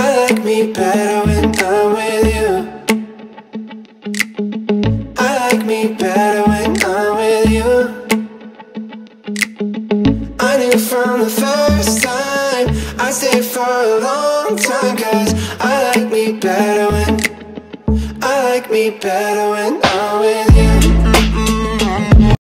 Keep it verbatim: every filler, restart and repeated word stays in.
I like me better when I'm with you. I like me better when I'm with you. I knew from the first time I'd stay for a long time, 'cause I like me better when I like me better when I'm with you.